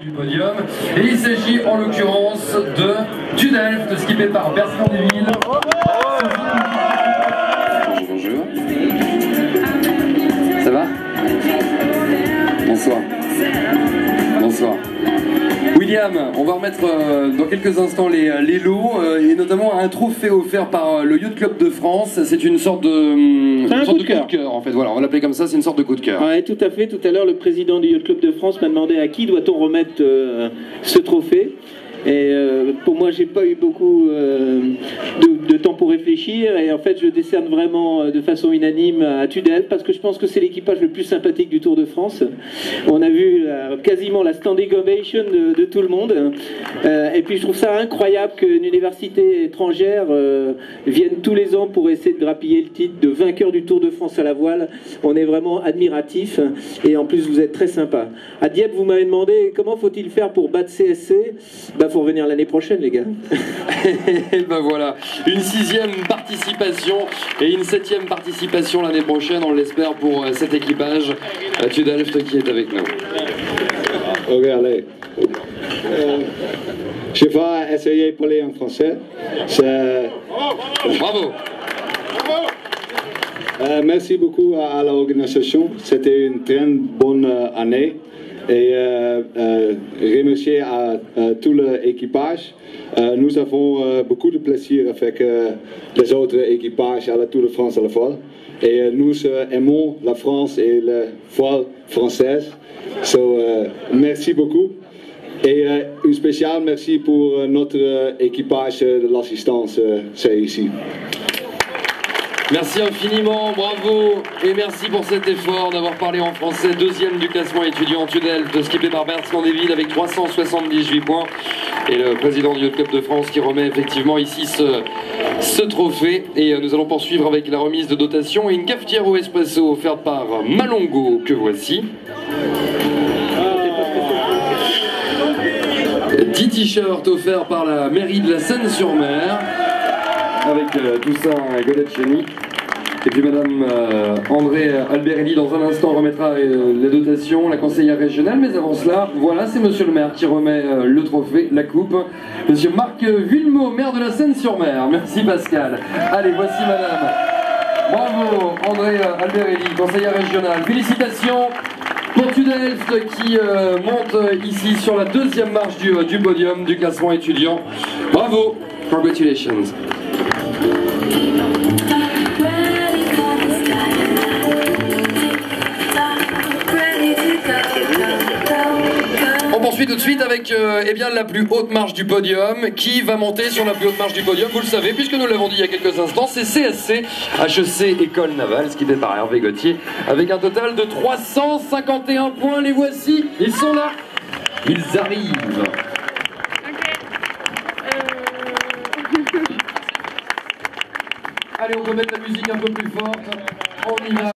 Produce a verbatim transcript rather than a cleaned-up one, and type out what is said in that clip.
Du podium, et il s'agit en l'occurrence de du Delft, skippé par Bertrand Deville. Bonjour, bonjour. Ça va? Bonsoir. Bonsoir. William, on va remettre euh, dans quelques instants les, les lots, euh, et notamment un trophée offert par euh, le Yacht Club de France. C'est une sorte de, C'est un une sorte coup de de coup de cœur en fait. Voilà, on va l'appeler comme ça, c'est une sorte de coup de cœur. Oui, tout à fait. Tout à l'heure, le président du Yacht Club de France m'a demandé à qui doit-on remettre euh, ce trophée. Et euh, pour moi, j'ai pas eu beaucoup euh, de, de temps pour réfléchir. Et en fait, je décerne vraiment de façon unanime à Tudel parce que je pense que c'est l'équipage le plus sympathique du Tour de France. On a vu euh, quasiment la standing ovation de, de tout le monde. Euh, et puis, je trouve ça incroyable qu'une université étrangère euh, vienne tous les ans pour essayer de grappiller le titre de vainqueur du Tour de France à la voile. On est vraiment admiratif. Et en plus, vous êtes très sympa. À Dieppe, vous m'avez demandé comment faut-il faire pour battre C S C. Bah, faut revenir l'année prochaine, les gars. Et ben voilà, une sixième participation et une septième participation l'année prochaine, on l'espère, pour cet équipage Tudelft qui est avec nous. Ok, allez. Euh, je vais essayer de parler en français. Bravo. Euh, merci beaucoup à, à l'organisation. C'était une très bonne année. Et euh, euh, remercier à, à tout l'équipage. Euh, nous avons euh, beaucoup de plaisir avec euh, les autres équipages à la Tour de France à la fois. Et euh, nous euh, aimons la France et la voile française. So, euh, merci beaucoup. Et euh, un spécial merci pour euh, notre euh, équipage de l'assistance, euh, c'est ici. Merci infiniment, bravo, et merci pour cet effort d'avoir parlé en français. Deuxième du classement étudiant Tudelft, skippé par Bertrand Deville avec trois cent soixante-dix-huit points. Et le président du Yacht Club de France qui remet effectivement ici ce, ce trophée. Et nous allons poursuivre avec la remise de dotation et une cafetière au espresso offerte par Malongo, que voici. dix t-shirts offerts par la mairie de la Seine-sur-Mer. Avec euh, Toussaint Godetcheni. Et puis Madame euh, André Alberelli dans un instant remettra euh, les dotations, la conseillère régionale, mais avant cela, voilà, c'est Monsieur le maire qui remet euh, le trophée, la coupe. Monsieur Marc Villemot, maire de la Seine-sur-Mer. Merci Pascal. Allez, voici Madame. Bravo André Alberelli, conseillère régionale. Félicitations pour Tudelft qui euh, monte ici sur la deuxième marche du, du podium du classement étudiant. Bravo, congratulations. On poursuit tout de suite avec euh, eh bien, la plus haute marche du podium. Qui va monter sur la plus haute marche du podium? Vous le savez, puisque nous l'avons dit il y a quelques instants, c'est C S C, H E C École Navale, skippé par Hervé Gauthier, avec un total de trois cent cinquante et un points. Les voici, ils sont là, ils arrivent. Allez, on peut mettre la musique un peu plus forte. On y va.